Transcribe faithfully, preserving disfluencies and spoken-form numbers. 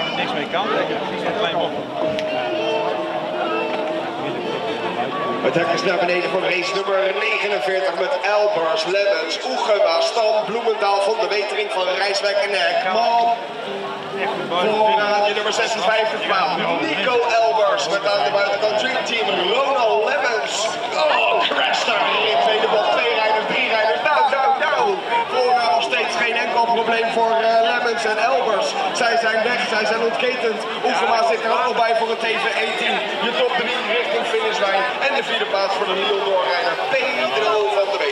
eigenlijk niks mee kan. Ik heb precies een klein bocht. Het hek is naar beneden voor race nummer negenenveertig met Elbers, Lemmens, Oegema, Stam, Bloemendaal, Van de Wetering van Rijswijk en Ekman. Vooraan je nummer zesenvijftig maal, Nico Elbers met aan de buitenkant Dream Team, Ronald Lemmens. Oh, crash daar in tweede bocht, twee rijders, drie rijders, nou, nou, nou. Vooraan nog steeds geen enkel probleem voor uh, Lemmens en Elbers. Zij zijn weg, zij zijn ontketend. Oegema zit er ook nog bij voor het T V E-team. Je top drie richting finishlijn en de vierde plaats voor de nieuwe doorrijder Pedro van de Wetering.